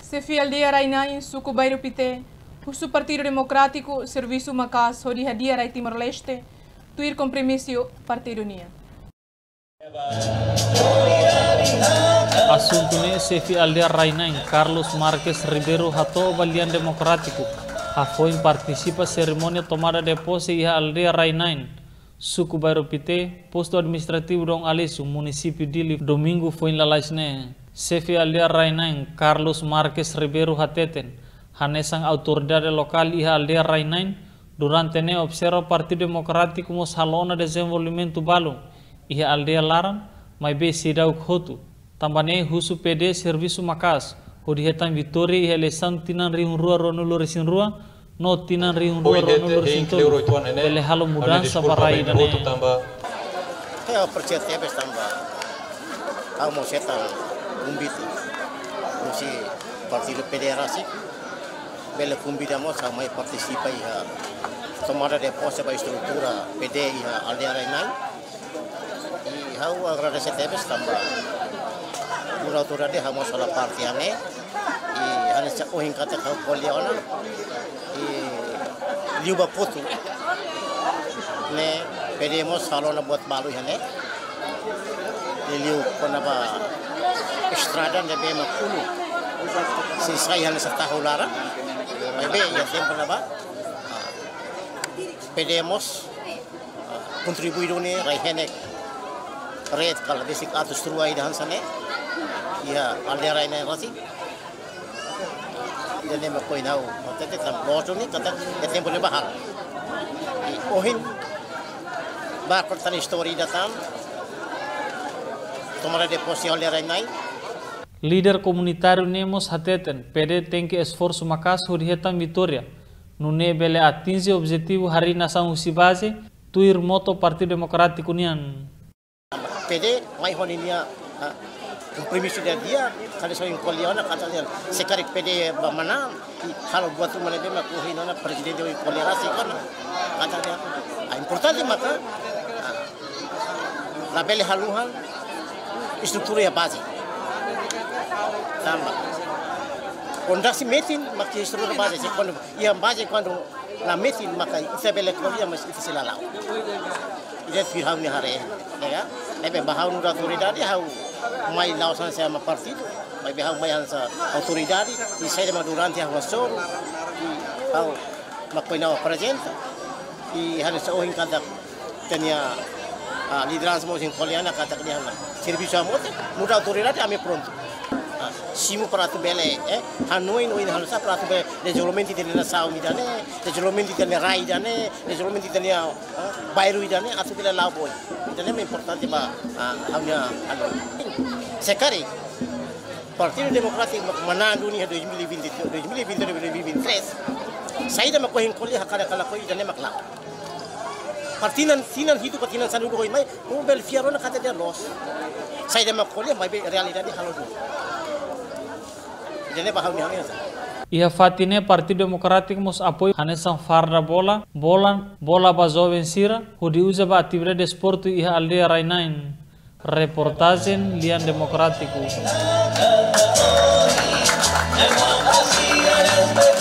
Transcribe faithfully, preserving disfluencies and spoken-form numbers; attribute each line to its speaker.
Speaker 1: Sefi aldeia Rainain, suku Bairro Pité, o Partido Democrático, Serviço Macas, Hodi Hadia Rai Timor-Leste, tuir compromisso Partido Unia.
Speaker 2: Assunto ne Sefi aldeia Rainain, Carlos Marques Ribeiro Hato Balian Democrático, Afoin participa cerimônia tomada de posse e aldeia Rainain, suku Bairro Pité, posto administrativo Dong Alisu, município de domingo foi em Lalaisne. Sefi aldeia Rainain, Carlos Marques Ribeiro Hateten, hanesang autoridade local e aldeia Rainain, durante ne observa Partido Democrático mos halona desenvolvimento balo, e aldeia Laran, mai be sidau khotu, tambane husu P D Serviço Macas, hodi hetan Vitória e eleição tinan riun rua ronulu resin rua, no tinan riun rua ronulu resin tolu, ele halo mudança varai dane.
Speaker 3: É o projeto é bestamba, ao mosetan kumbiti, musi Partido Federasi, bela kumbida mo sama participa iha tomada de posse ba estrutura P D iha aldeia Rainain, e hau agradecer tebe bestamba. Mura autoridade hamo sola partiane, e hanes ohin kata kau poliona, e liuba putu, ne pedemos salona buat balu hane, liu konaba estrada ne be makulu, sisai hanes tahu lara, be ya tempo naba, pedemos contribuidone raihenek red kalau basic atus ruai dan sana. Iya, aldeia Rainain rasi. Jadi mau kau inau, tapi tam lojo ni kata yang boleh bahar. Ohin, bahar pertanyaan histori datang. Tomara de posse aldeia Rainain.
Speaker 2: Líder comunitário Nemos Hateten, P D tem que esforço Macas Hurihetan Vitória. Nune bele atinge objetivo hari nação Usibase, tuir moto Partido Democrático nian.
Speaker 3: P D mai honinia kompromiso dia dia kalau soal koliona kata dia sekarang P D bamana kalau buat tu mana dia nak kuhinona presiden dia kolerasi kan kata dia importante maka label haluhan struktura ya base tambah fondasi metin maka struktura base quando ia base quando la metin maka isa bele kolia mas itu silalau dia firhau ni hare ya ebe bahau nu autoridade hau mai lausan sama partido mai behau mai hansa autoridade e sai ma durante a wasor e hau makoina presenta e hanes ohin kada tenia a liderança mos em Poliana kata dia serviço amote muda autoridade ame pronto simu prato bele eh hanoi no in halsa prato bele desenvolvimento de nação midane desenvolvimento de rai dane desenvolvimento de bairro dane asu bele labo dane é importante ba hamnya ano sekali Partido Democrático manando ni dois mil e vinte dois mil e vinte dois mil e vinte e três saída ma ko hin kolli hakala kala ko dane makla partinan sinan hidu patinan sanu ko mai mo bel fiaro na kata dia los saída ma kolli mai be realidade halo
Speaker 2: Ia fatine Partido Democrático mos apoio hanesan farda bola, bola, bola ba jovem sira, hudi usa ba atividade de esporte ia aldeia Rainain. Reportagem Lian Democrático.